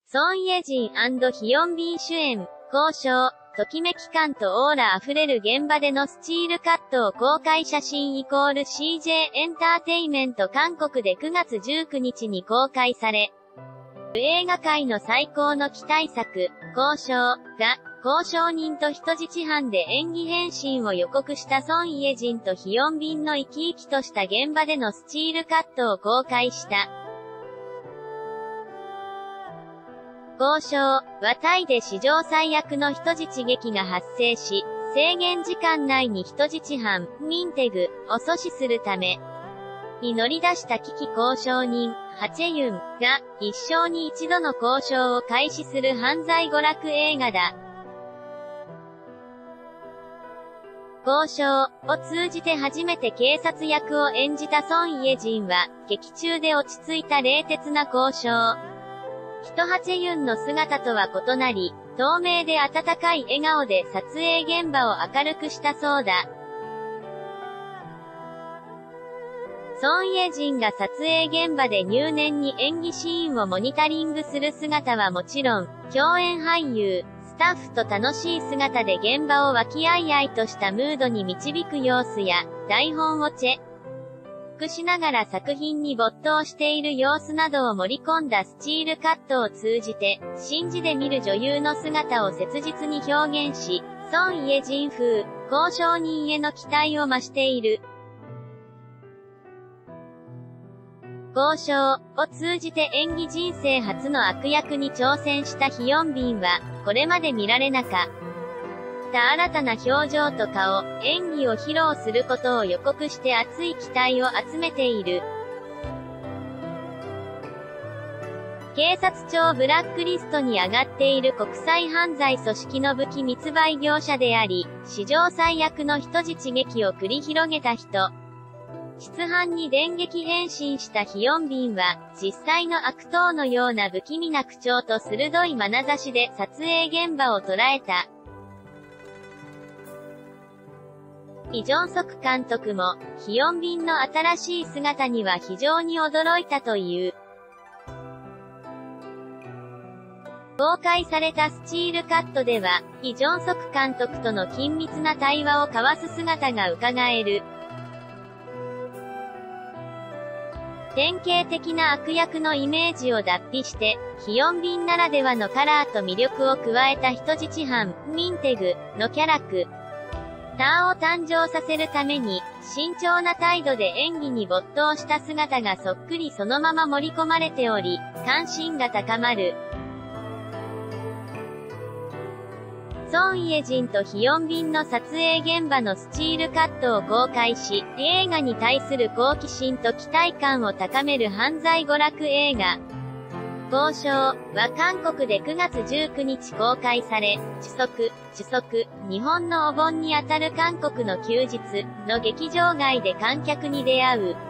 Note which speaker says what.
Speaker 1: ソン・イェジン&ヒヨンビン主演、交渉、ときめき感とオーラ溢れる現場でのスチールカットを公開写真=CJ エンターテイメント韓国で9月19日に公開され、映画界の最高の期待作、交渉が、交渉人と人質犯で演技変身を予告したソン・イェジンとヒヨンビンの生き生きとした現場でのスチールカットを公開した。交渉はタイで史上最悪の人質劇が発生し、制限時間内に人質犯、ミンテグを阻止するため、に乗り出した危機交渉人、ハチェユンが、一生に一度の交渉を開始する犯罪娯楽映画だ。交渉を通じて初めて警察役を演じたソン・イェジンは、劇中で落ち着いた冷徹な交渉。ハチェユンの姿とは異なり、透明で温かい笑顔で撮影現場を明るくしたそうだ。ソン・イェジンが撮影現場で入念に演技シーンをモニタリングする姿はもちろん、共演俳優、スタッフと楽しい姿で現場を和気あいあいとしたムードに導く様子や、台本をチェックしながら作品に没頭している様子などを盛り込んだスチールカットを通じて、真珠で見る女優の姿を切実に表現し、ソン・イェジン風、交渉人への期待を増している。交渉を通じて演技人生初の悪役に挑戦したヒヨンビンは、これまで見られなかった新たな表情と顔、演技を披露することを予告して熱い期待を集めている。警察庁ブラックリストに上がっている国際犯罪組織の武器密売業者であり、史上最悪の人質劇を繰り広げた人。質犯に電撃変身したヒヨンビンは、実際の悪党のような不気味な口調と鋭い眼差しで撮影現場を捉えた。イ・ジョンソク監督も、ヒヨンビンの新しい姿には非常に驚いたという。公開されたスチールカットでは、イ・ジョンソク監督との緊密な対話を交わす姿が伺える。典型的な悪役のイメージを脱皮して、ヒヨンビンならではのカラーと魅力を加えた人質犯、ミンテグのキャラクターを誕生させるために、慎重な態度で演技に没頭した姿がそっくりそのまま盛り込まれており、関心が高まる。ソン・イェジンとヒヨンビンの撮影現場のスチールカットを公開し、映画に対する好奇心と期待感を高める犯罪娯楽映画。交渉は韓国で9月19日公開され、チュソク、日本のお盆にあたる韓国の休日の劇場外で観客に出会う。